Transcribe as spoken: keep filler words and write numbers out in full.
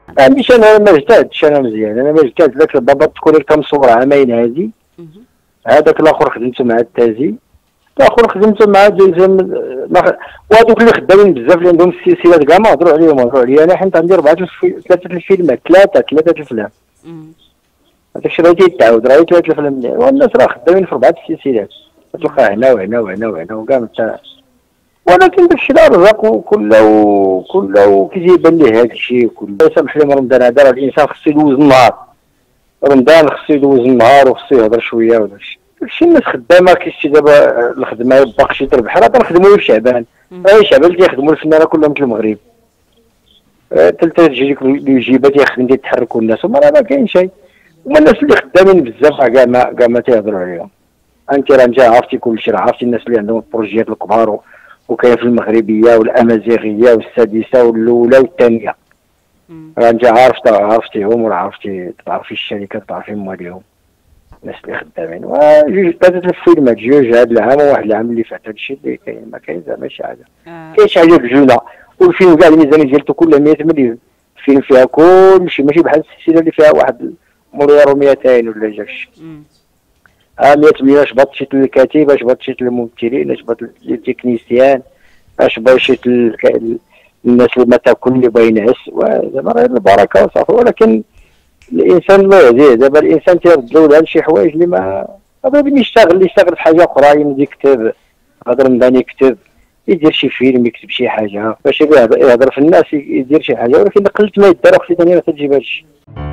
ما عنديش انا ما اجتهدتش انا مزيان، انا ما اجتهدت ذاك البابا تكون لك مصور عامين هادي، هذاك الاخر خدمته مع التازي، الاخر خدمته مع جوزهم، وهذوك اللي خدامين بزاف اللي عندهم السلسلات كاع ما هضروا عليهم هضروا عليا انا، حيت عندي اربعه ثلاثه الفيلمات، ثلاثه ثلاثه الافلام. هذاك الشيء راه تيتعاود، راه ثلاثه الافلام والناس راه خدامين في اربعه السلسلات، تلقى هنا وهنا وهنا وهنا وكاع متاع، ولكن داكشي راه رزق، وكله كله كيبان ليه هذا الشيء كله. سامح لي رمضان هذا راه الانسان خصو يدوز النهار، رمضان خصو يدوز النهار وخصو يهضر شويه وداكشي، داكشي الناس خدامه كيشتي دابا الخدمه باقشي تربح، راه كنخدموا في شعبان، راه شعبان تيخدموا الفنانه كلهم مثل المغرب، ثلاثه تجي لك الجيبه تيخدم تيتحركوا الناس، وما راه ما كاين شيء، هما الناس اللي خدامين بزاف كاع ما كاع ما تيهضروا عليهم. انت راه انت عرفتي كلشي، راه عرفتي الناس اللي عندهم البروجيات الكبار وكاين في المغربيه والامازيغيه والسادسه والاولى والثانيه، راه انت عارفت عرفتيهم ولا عرفتي تعرفي الشركات تعرفي مواليهم الناس اللي خدامين. وجوج ثلاثه الفيلمات جوج هذا العام وواحد العام اللي فات، هادشي اللي كاين، ما كاين زعما شي حاجه، كاين شي حاجه بجوله، والفيلم كاع الميزانيه ديالته كلها مية مليون، الفيلم فيها كلشي ماشي بحال السلسله اللي فيها واحد مليار ومئتين ولا جاكشي. ها مية مليون اش بات شيت للكاتب، اش بات شيت للممثلين، اش بات للتكنيسيان، اش بات شيت الناس اللي ما تاكل اللي باغي ينعس، زعما غير البركه وصافي. ولكن الانسان الله يهديه، دابا الانسان تيردلو لها شي حوايج اللي ما هذا بين يشتغل يشتغل في حاجه اخرى، يمدي يكتب، هذا رمضان يكتب، يدير شي فيلم، يكتب شي حاجه باش يهضر في الناس، يدير شي حاجه، ولكن قلت ما يدار اختي ثاني ما تجيب هادشي.